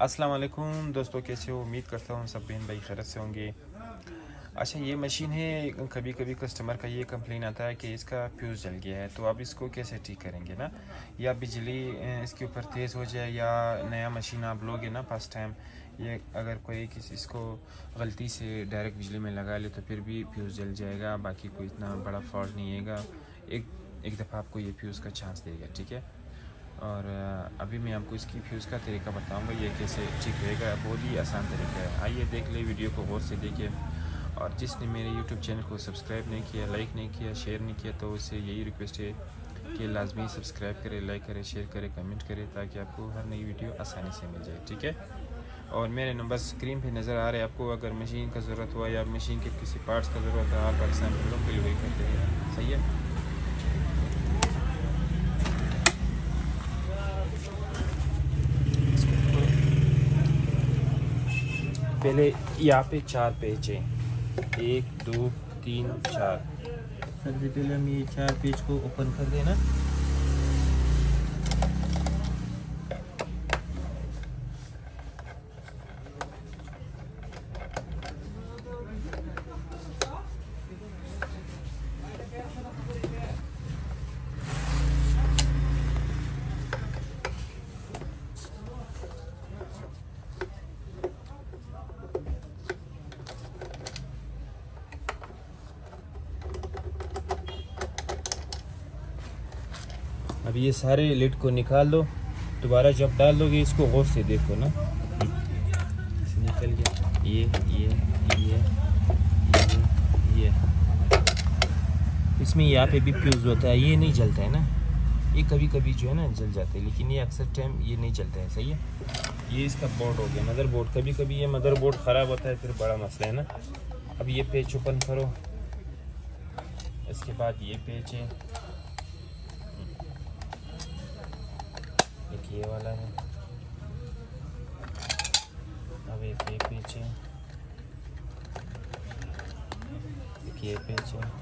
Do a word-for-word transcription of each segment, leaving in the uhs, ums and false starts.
अस्सलाम वालेकुम दोस्तों, कैसे हो? उम्मीद करता हूँ सब बहन भाई खैरियत से होंगे। अच्छा, ये मशीन है, कभी कभी कस्टमर का ये कंप्लेन आता है कि इसका फ्यूज़ जल गया है, तो अब इसको कैसे ठीक करेंगे ना? या बिजली अ, इसके ऊपर तेज़ हो जाए, या नया मशीन आप लोगे ना फर्स्ट टाइम, ये अगर कोई किसी इसको गलती से डायरेक्ट बिजली में लगा ले तो फिर भी फ्यूज़ जल जाएगा। बाकी कोई इतना बड़ा फॉल्ट नहीं आएगा। एक एक दफ़ा आपको ये फ्यूज़ का चांस देगा, ठीक है। और अभी मैं आपको इसकी फ्यूज़ का तरीका बताऊंगा, ये कैसे ठीक रहेगा। बहुत ही आसान तरीका है। आइए देख ले, वीडियो को गौर से देखिए। और जिसने मेरे यूट्यूब चैनल को सब्सक्राइब नहीं किया, लाइक नहीं किया, शेयर नहीं किया, तो उससे यही रिक्वेस्ट है कि लाजमी सब्सक्राइब करें, लाइक करें, शेयर करें, कमेंट करें, ताकि आपको हर नई वीडियो आसानी से मिल जाए, ठीक है। और मेरे नंबर स्क्रीन पे नज़र आ रहे हैं आपको। अगर मशीन का ज़रूरत हुआ या मशीन के किसी पार्ट्स का ज़रूरत है, आप पाकिस्तान में लोग डिलीवरी करते हैं, सही है। पहले यहाँ पे चार पेज है, एक दो तीन चार। सबसे पहले हम ये चार पेज को ओपन कर देना। अब ये सारे लिड को निकाल दो। दोबारा जब डाल दोगे इसको गौर से देखो ना, निकल गया। ये ये ये ये ये इसमें यहाँ पे भी फ्यूज़ होता है, ये नहीं जलता है ना। ये कभी कभी जो है ना जल जाते हैं, लेकिन ये अक्सर टाइम ये नहीं जलता है, सही है। ये इसका बोर्ड हो गया, मदर बोर्ड। कभी कभी ये मदर बोर्ड ख़राब होता है, फिर बड़ा मसला है ना। अब ये पेज ओपन करो। इसके बाद ये पेज है, एक ये वाला है। अब एक ये पेज है, एक ये पेज है।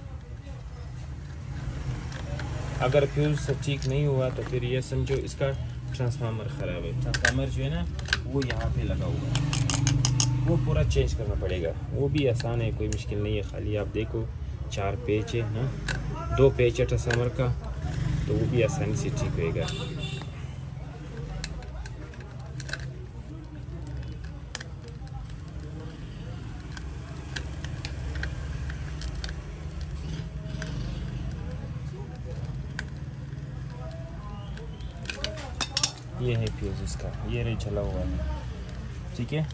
अगर फ्यूज़ ठीक नहीं हुआ तो फिर ये समझो इसका ट्रांसफार्मर ख़राब है। ट्रांसफार्मर जो है ना वो यहाँ पे लगा हुआ है, वो पूरा चेंज करना पड़ेगा। वो भी आसान है, कोई मुश्किल नहीं है। खाली आप देखो चार पेज है ना, दो पेज है ट्रांसफार्मर का, तो वो भी आसानी से ठीक होएगा। ये है फ्यूज़ इसका, ये रे चला हुआ है, ठीक है।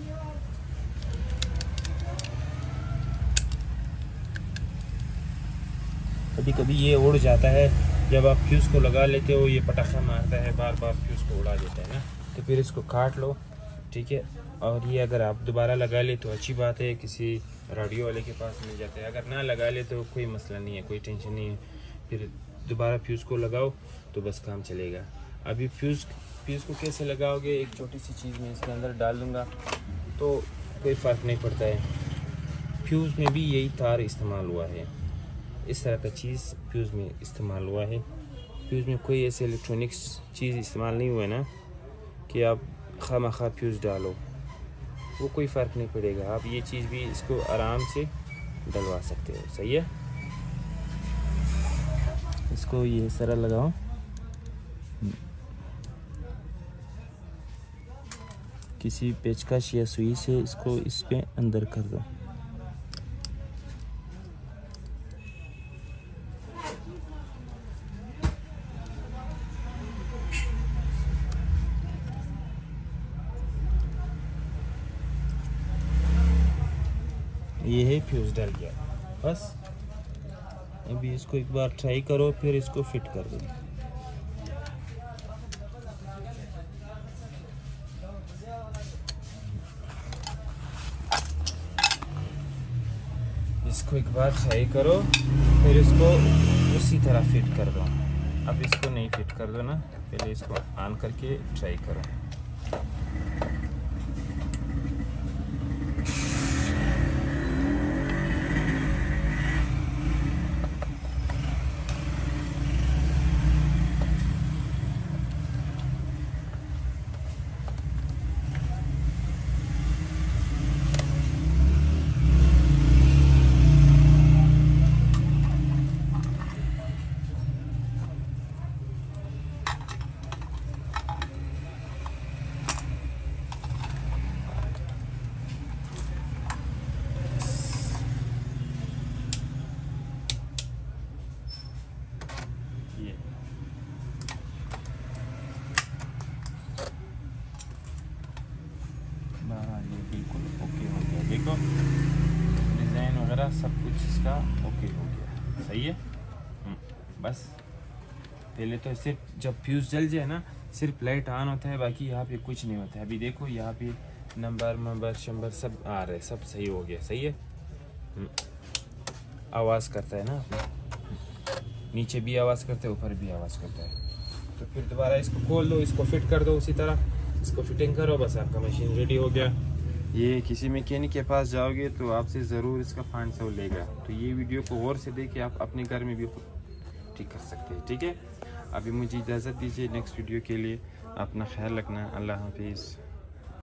कभी कभी ये उड़ जाता है, जब आप फ्यूज़ को लगा लेते हो ये पटाखा मारता है, बार बार फ्यूज़ को उड़ा देता है ना। तो फिर इसको काट लो, ठीक है। और ये अगर आप दोबारा लगा ले तो अच्छी बात है, किसी रेडियो वाले के पास मिल जाता है। अगर ना लगा ले तो कोई मसला नहीं है, कोई टेंशन नहीं है। फिर दोबारा फ्यूज़ को लगाओ तो बस काम चलेगा। अभी फ्यूज़ फ्यूज़ को कैसे लगाओगे, एक छोटी सी चीज़ मैं इसके अंदर डाल दूँगा तो कोई फ़र्क नहीं पड़ता है। फ्यूज़ में भी यही तार इस्तेमाल हुआ है, इस तरह का चीज़ फ्यूज़ में इस्तेमाल हुआ है। फ्यूज़ में कोई ऐसे इलेक्ट्रॉनिक्स चीज़ इस्तेमाल नहीं हुआ है ना कि आप खामखा फ्यूज़ डालो, वो कोई फ़र्क नहीं पड़ेगा। आप ये चीज़ भी इसको आराम से डलवा सकते हो, सही है। इसको ये सारा लगाओ, किसी पेचकश या सुई से इसको इस पे अंदर कर दो। ये है फ्यूज़ डल गया, बस। अभी इसको एक बार ट्राई करो, फिर इसको फिट कर दो। इसको एक बार ट्राई करो, फिर इसको उसी तरह फिट कर दो। अब इसको नहीं फिट कर दो ना, पहले इसको ऑन करके ट्राई करो। हमारा सब कुछ इसका ओके हो गया। सही है। बस पहले तो सिर्फ जब फ्यूज़ जल जाए ना सिर्फ लाइट ऑन होता है, बाकी यहाँ पे कुछ नहीं होता है। अभी देखो यहाँ पे नंबर नंबर शंबर सब आ रहे, सब सही हो गया। सही है। आवाज़ करता है ना, नीचे भी आवाज़ करता है, ऊपर भी आवाज़ करता है। तो फिर दोबारा इसको खोल दो, इसको फिट कर दो उसी तरह, इसको फिटिंग करो, बस आपका मशीन रेडी हो गया। ये किसी मैकेनिक के पास जाओगे तो आपसे ज़रूर इसका पाँच सौ लेगा। तो ये वीडियो को गौर से देख के आप अपने घर में भी ठीक कर सकते हैं। ठीक है, अभी मुझे इजाज़त दीजिए, नेक्स्ट वीडियो के लिए अपना ख्याल रखना। अल्लाह हाफिज़।